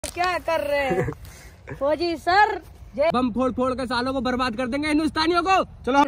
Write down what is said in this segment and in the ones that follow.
क्या कर रहे हैं फौजी सर? बम फोड़ फोड़ के सालों को बर्बाद कर देंगे हिंदुस्तानियों को। चलो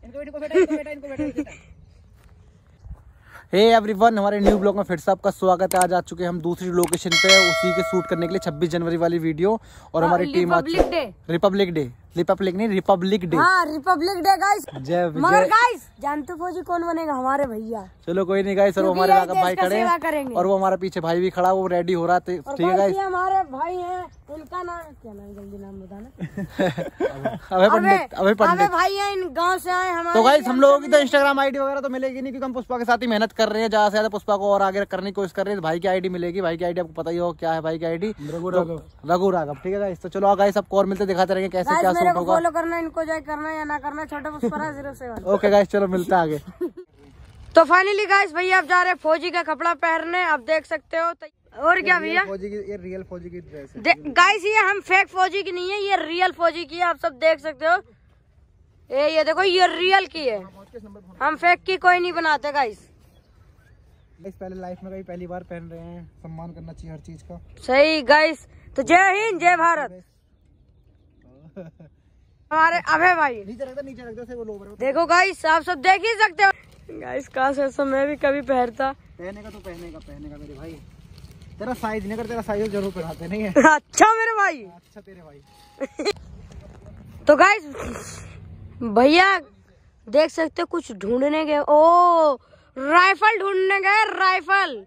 हे एवरीवन, हमारे न्यू ब्लॉग में फिर से आपका स्वागत है। आज आ चुके हैं हम दूसरी लोकेशन पे, उसी के शूट करने के लिए 26 जनवरी वाली वीडियो। और हमारी team republic day republic day. हाँ, रिपब्लिक डे गाइस। जय मगर गाइस जानते फौजी कौन बनेगा? हमारे भैया। चलो कोई नहीं गाइस, और वो हमारे राघव भाई खड़े हैं और वो हमारा पीछे भाई भी खड़ा, वो रेडी हो रहा है। ठीक है गाइस, हमारे भाई हैं, इनका नाम क्या नाम? जल्दी नाम बताना। अभय पंडित भाई हैं, इन गाँव से आए हमारे। तो गाइस हम लोगों की तो इंस्टाग्राम आईडी वगैरह तो मिलेगी नहीं, क्योंकि हम पुष्पा के साथ ही मेहनत कर रहे हैं। ज्यादा से ज्यादा पुष्पा को और आगे करने की कोशिश कर रहे हैं। भाई की आईडी मिलेगी। भाई की आईडी आपको पता ही हो क्या है। भाई की आईडी रघु राघव। ठीक है गाइस, तो चलो गाइस आपको और मिलते दिखाते रहेंगे कैसे क्या शूट होगा। फॉलो करना, इनको जॉइन करना या ना करना, छोटे पुष्पा 07। ओके गाइस, चलो मिलते हैं आगे। तो फाइनली गाइस भैया अब जा रहे हैं फौजी का कपड़ा पहनने। आप देख सकते हो। और क्या भैया, ये रियल फौजी की ड्रेस है गाइस। ये हम फेक फौजी की नहीं है, ये रियल फौजी की है। आप सब देख सकते हो। ये देखो, ये रियल की है। हम फेक की कोई नहीं बनाते गाइस। पहले लाइफ में कभी पहली बार पहन रहे हैं, सम्मान करना चाहिए हर चीज का। सही गाइस। तो जय हिंद, जय भारत। हमारे अभय भाई नीचे रख दो, वो लोग देखो गाइस, आप सब देख ही सकते हो गाइस। काश ऐसा मैं भी कभी पहनता। पहनेगा मेरे भाई। तेरा साइज नहीं कर, तेरा साइज जरूर पहनाते नहीं है। अच्छा मेरे भाई, अच्छा तेरे भाई। तो गाइस भैया देख सकते हो, कुछ ढूंढने गए। ओ राइफल ढूंढने गए, राइफल।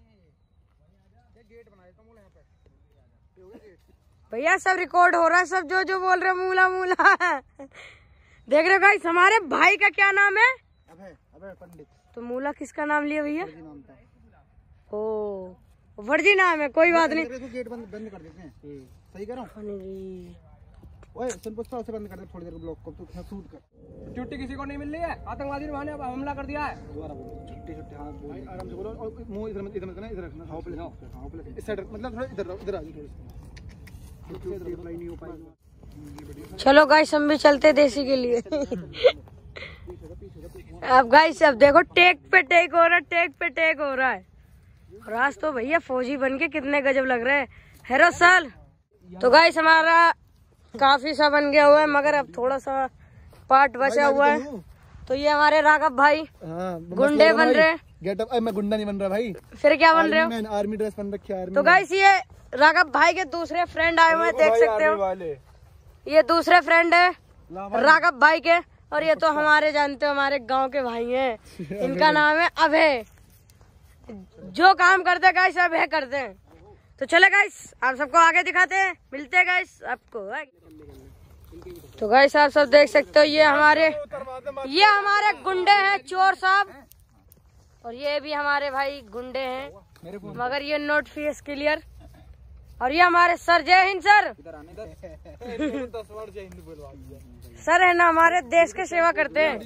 भैया सब रिकॉर्ड हो रहा है, सब जो बोल रहे मूला मूला। देख रहे हो गाइस, हमारे भाई का क्या नाम है? अभय पंडित। तो मूला किसका नाम लिया भैया? ओ फर्जी नाम है, कोई बात नहीं। गेट बंद कर देते हैं। सही कर रहा हूं? ओए सुन पुष्पा, उसे बंद कर दे थोड़ी देर ब्लॉक को, तू शूट कर। छुट्टी किसी को नहीं मिल रही है। आतंकवादी ने वहां हमला कर दिया है। दोबारा बोलो, छुट्टी हाँ बोल, आराम से बोलो। और मुंह इधर मत करना, इधर रखना। हां प्लेस इस साइड, मतलब थोड़ा इधर आ जाओ। रिप्लाई नहीं हो पाएगा। चलो गाइस हम भी चलते देसी के लिए। अब गाइस अब देखो, टेक पे टेक हो रहा है। और आज तो भैया फौजी बन के कितने गजब लग रहे हैं। हेरो साल। तो गाइस हमारा काफी सा बन गया हुआ है, मगर अब थोड़ा सा पार्ट बचा हुआ है। तो ये हमारे राघव भाई गुंडे बन रहे हैं। गेटअप मैं गुंडा नहीं बन रहा भाई। फिर क्या बन रहे हो? आर्मी ड्रेस पहन रखी है। तो गाइस ये राघव भाई के दूसरे फ्रेंड आए हुए हैं, देख सकते हो। ये दूसरे फ्रेंड है राघव भाई के। और ये तो हमारे जानते हो, हमारे गांव के भाई हैं। इनका नाम है अभय। जो काम करते हैं गाइस अभय करते हैं। तो चले गाइस आप सबको आगे दिखाते हैं, मिलते हैं गाइस आपको। तो गाइस आप सब देख सकते हो, ये हमारे गुंडे हैं, चोर साहब। और ये भी हमारे भाई गुंडे हैं, मगर ये नोट फीस क्लियर। और ये हमारे सर, जय हिंद सर। सर है ना, हमारे देश की सेवा करते हैं।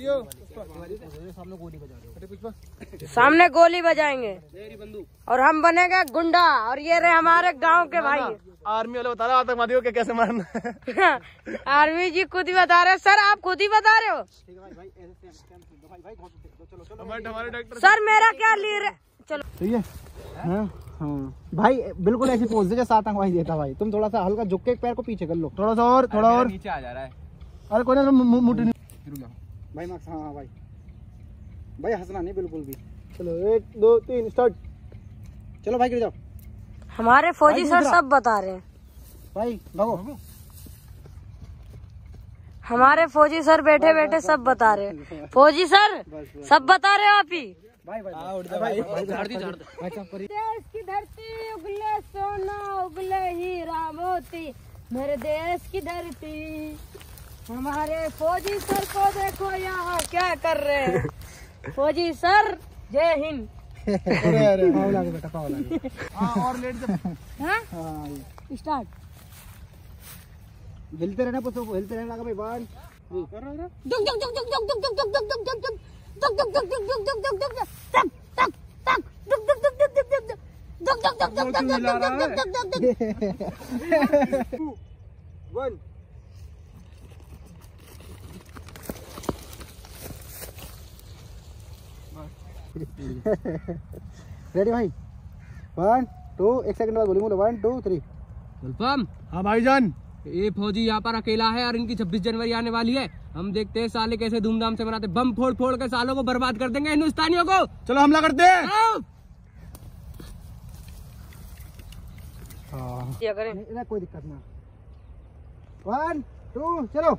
सामने गोली बजाएंगे और हम बनेंगे गुंडा। और ये रहे हमारे गांव के भाई। आर्मी वाले बता रहे हो आतंकवादियों के कैसे मारना। आर्मी जी खुद ही बता रहे हो सर, आप खुद ही बता रहे हो। सर मेरा क्या लीड है? चलो ठीक है। हाँ भाई बिल्कुल ऐसी पोज दे जैसे आतंकवादी देता भाई। तुम थोड़ा सा हल्का झुक के पैर को पीछे कर लो, थोड़ा सा और, थोड़ा और नीचे आ जा रहा है। अरे कोई ना, मुट्ठी नहीं भाई। मार्क्स हाँ भाई हंसना नहीं बिल्कुल भी। चलो 1 2 3 स्टार्ट। चलो भाई गिर जाओ। हमारे फौजी सर सब बता रहे हैं भाई, भागो। हमारे फौजी सर बैठे बैठे सब बता रहे हैं। फौजी सर सब बता रहे हो आप ही। देश की धरती उगले सोना, उगले हीरा मोती, मेरे देश की धरती। हमारे फौजी सर को देखो यहाँ क्या कर रहे हैं। फौजी सर जय हिंद। अरे पाव लागे बेटा, पाव लागे। हाँ और लेट जब स्टार्ट। हिलते रहना पुष्प, हिलते रहना भाई। बाल कर रहा है। रेडी भाई, 1 2 1 सेकंड बाद बोलूंगा 1 2 3 गुलफम, हाँ भाईजान। ये फौजी यहाँ पर अकेला है और इनकी 26 जनवरी आने वाली है। हम देखते हैं साले कैसे धूमधाम से मनाते, बम फोड़ फोड़ के सालों को बर्बाद कर देंगे हिंदुस्तानियों को। चलो हमला करते हैं। क्या करें? कोई दिक्कत ना। 1 2 चलो।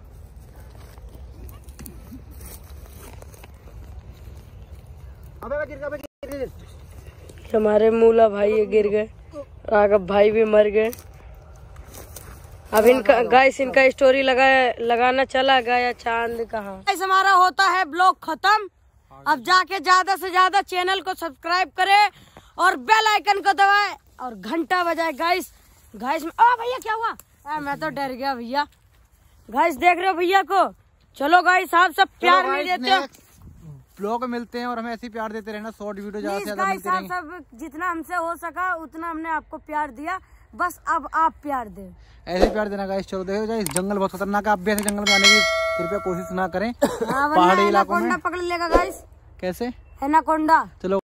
हमारे मूला भाई ये गिर गए, राघव भाई भी मर गए। अब इनका गाइस इनका स्टोरी लगाना चला गया चांद कहाँ। गाइस हमारा होता है ब्लॉग खत्म। अब जाके ज्यादा से ज्यादा चैनल को सब्सक्राइब करे और बेल आइकन को दबाए और घंटा बजाए। गाइस ओ भैया क्या हुआ? मैं तो डर गया भैया। गाइस देख रहे हो भैया को? चलो गाइस आप सब प्यार नहीं देते, ब्लॉग मिलते हैं और हमें ऐसे ही प्यार देते रहना। शॉर्ट वीडियो ज्यादा से ज्यादा गाइस आप सब जितना हमसे हो सका उतना हमने आपको प्यार दिया, बस अब आप प्यार दे, ऐसे ही प्यार देना गाइस। चलो देखो गाइस जंगल बहुत खतरनाक है, आप भी ऐसे जंगल में आने की कृपया कोशिश ना करें। पहाड़ी इलाकों में पकड़ लेगा गाइस। कैसे? एनाकोंडा। चलो